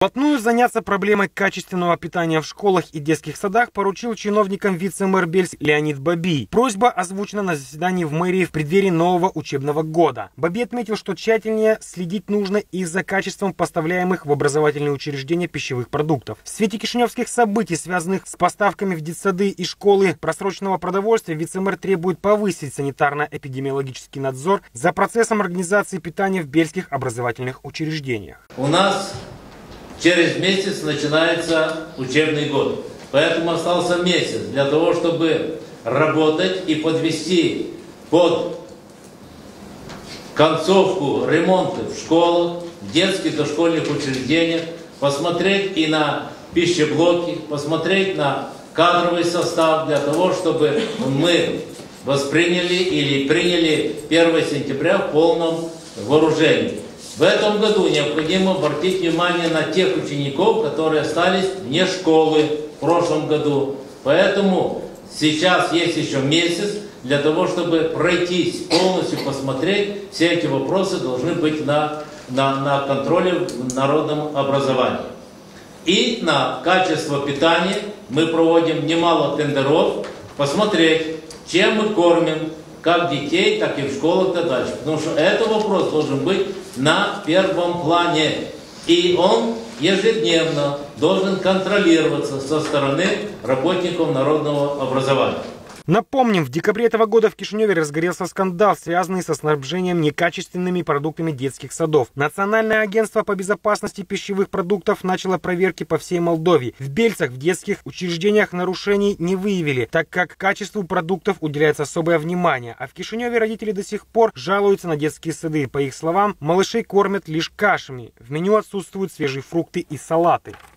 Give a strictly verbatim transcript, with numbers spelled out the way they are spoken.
Вплотную заняться проблемой качественного питания в школах и детских садах поручил чиновникам вице-мэр Бельск Леонид Бабий. Просьба озвучена на заседании в мэрии в преддверии нового учебного года. Бабий отметил, что тщательнее следить нужно и за качеством поставляемых в образовательные учреждения пищевых продуктов. В свете кишиневских событий, связанных с поставками в детсады и школы просроченного продовольствия, вице-мэр требует повысить санитарно-эпидемиологический надзор за процессом организации питания в бельских образовательных учреждениях. У нас через месяц начинается учебный год, поэтому остался месяц для того, чтобы работать и подвести под концовку ремонты в школах, в детских дошкольных учреждениях, посмотреть и на пищеблоки, посмотреть на кадровый состав для того, чтобы мы восприняли или приняли первое сентября в полном вооружении. В этом году необходимо обратить внимание на тех учеников, которые остались вне школы в прошлом году. Поэтому сейчас есть еще месяц для того, чтобы пройтись, полностью посмотреть. Все эти вопросы должны быть на, на, на контроле в народном образовании. И на качество питания мы проводим немало тендеров, посмотреть, чем мы кормим, как детей, так и в школах и так дальше. Потому что этот вопрос должен быть на первом плане. И он ежедневно должен контролироваться со стороны работников народного образования. Напомним, в декабре этого года в Кишиневе разгорелся скандал, связанный со снабжением некачественными продуктами детских садов. Национальное агентство по безопасности пищевых продуктов начало проверки по всей Молдове. В Бельцах в детских учреждениях нарушений не выявили, так как качеству продуктов уделяется особое внимание. А в Кишиневе родители до сих пор жалуются на детские сады. По их словам, малышей кормят лишь кашами. В меню отсутствуют свежие фрукты и салаты.